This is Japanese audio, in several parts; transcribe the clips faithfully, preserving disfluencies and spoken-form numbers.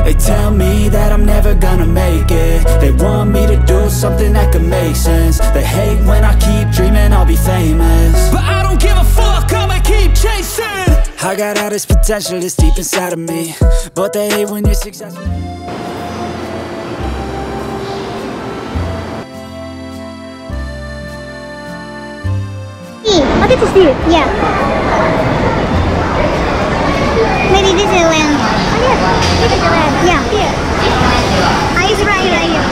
They tell me that I'm never gonna make it. They want me to do something that could make sense. They hate when I keep dreaming I'll be famous, but I don't give a fuck, I'ma keep chasing. I got all this potential that's deep inside of me, but they hate when you're successful. Oh, this is you. Yeah. Maybe this is the land. Oh, yeah. This is the land. Yeah. Here. I is right, right here.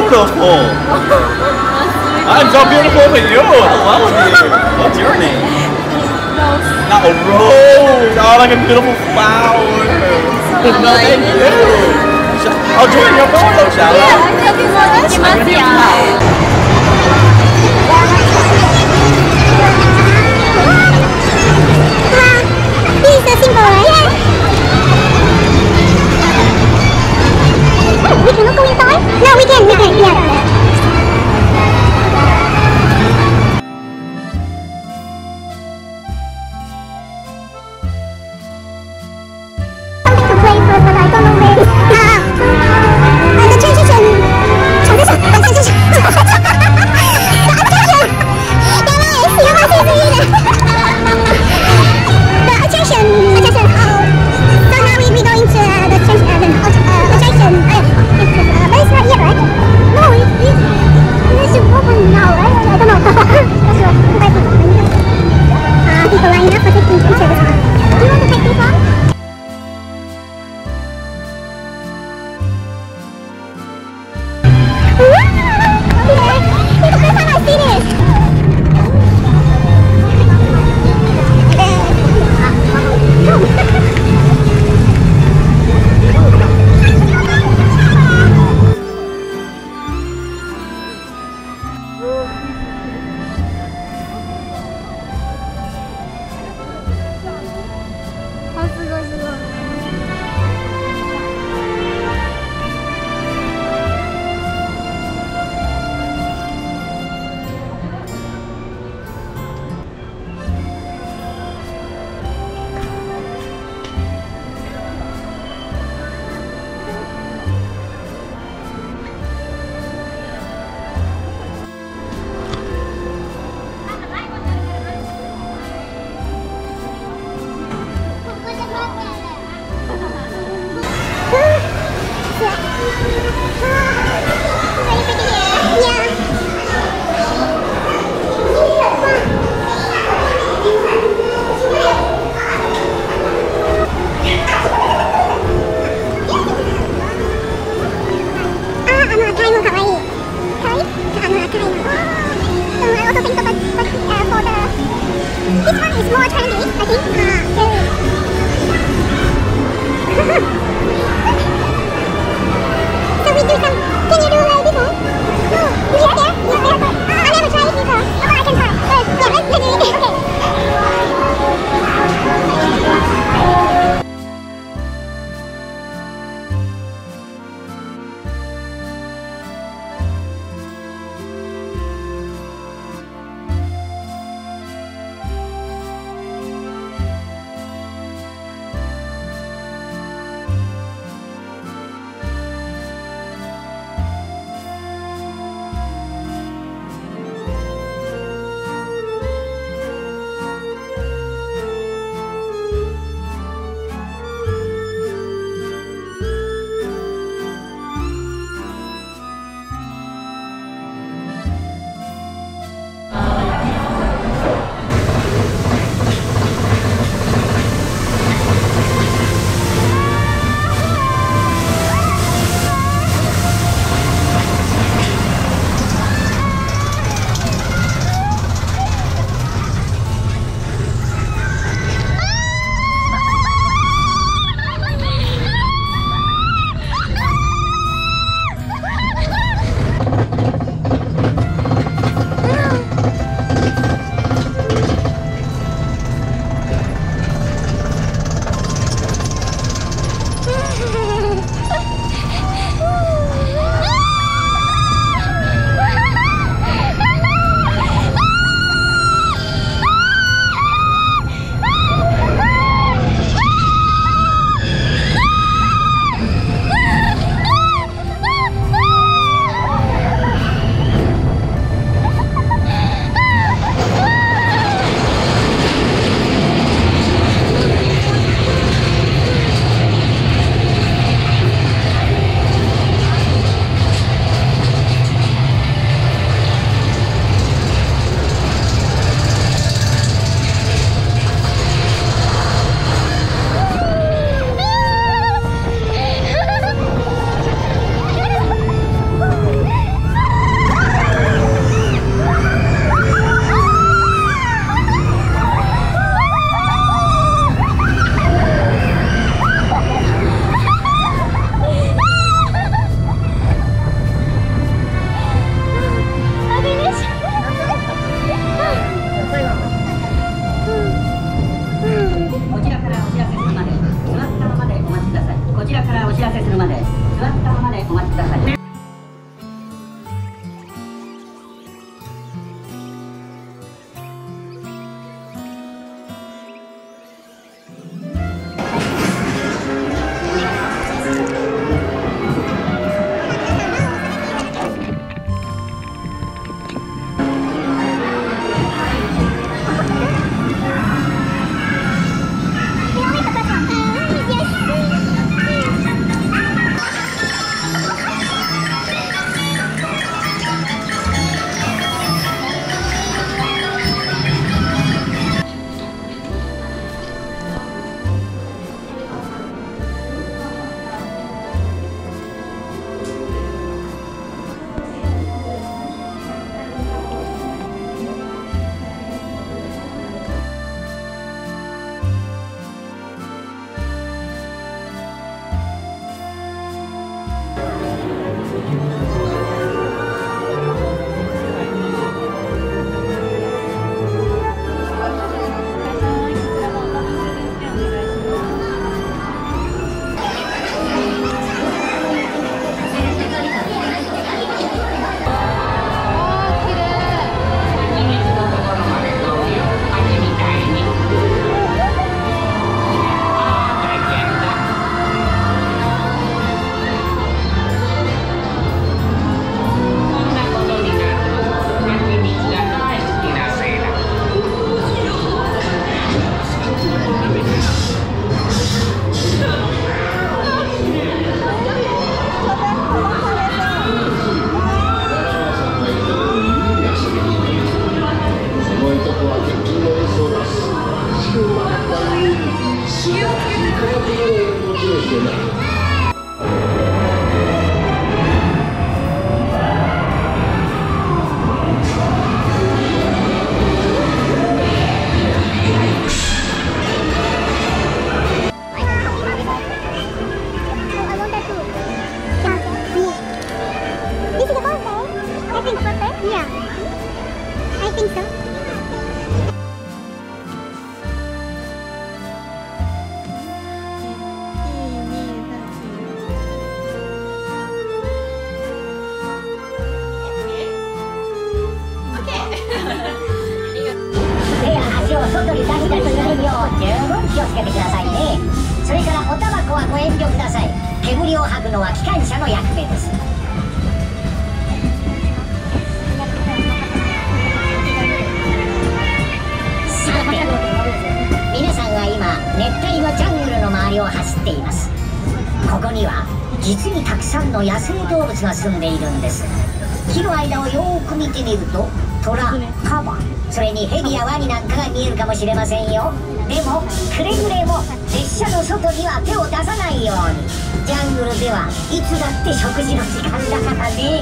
beautiful. I'm so beautiful for you. I love you. What's your name? Rose. Not a rose. Oh, like a beautiful flower. No, thank you. I'll join your photo, shall I? Yeah, thank you so much. He's so simple, right? We cannot go inside? No, we can, we can, yeah. Something to play for, but I don't know where. Ah, uh, the transition. Transition. Transition. 外に出したりするよう十分気をつけてくださいね。それからおタバコはご遠慮ください。煙を吐くのは機関車の役目です。さて、皆さんは今熱帯のジャングルの周りを走っています。ここには実にたくさんの野生動物が住んでいるんです。木の間をよーく見てみるとトラ、カバ、それにヘビやワニなんかが見えるかもしれませんよ。でもくれぐれも列車の外には手を出さないように。ジャングルではいつだって食事の時間だからね。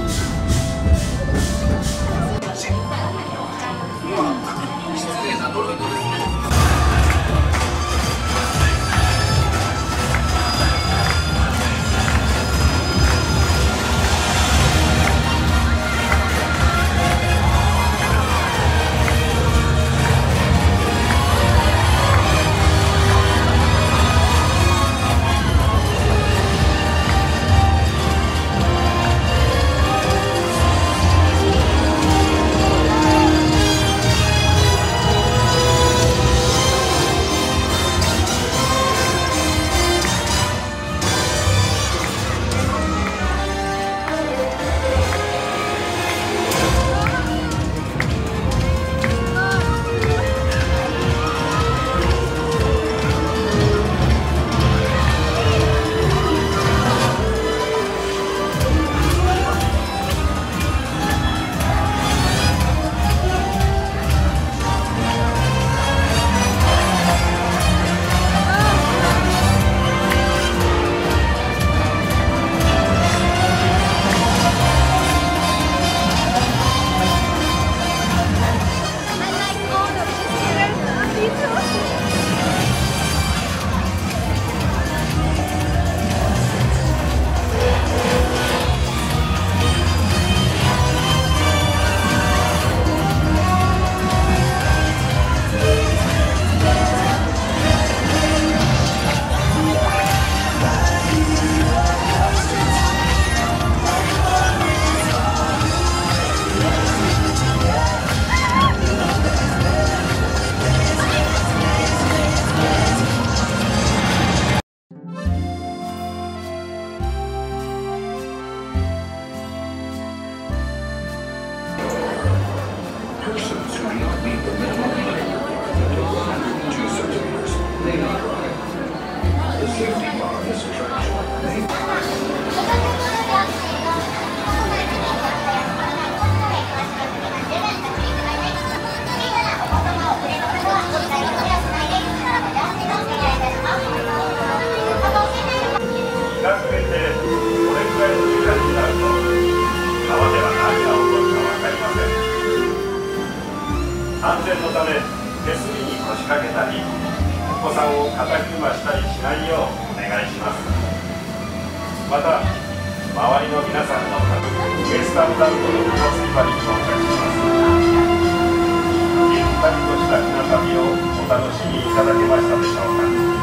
安全のため手すりに腰掛けたりお子さんを肩車したりしないようお願いします。また周りの皆さんのウエスタンダウトの雲つき場に到着します。ゆったりとした船旅をお楽しみいただけましたでしょうか。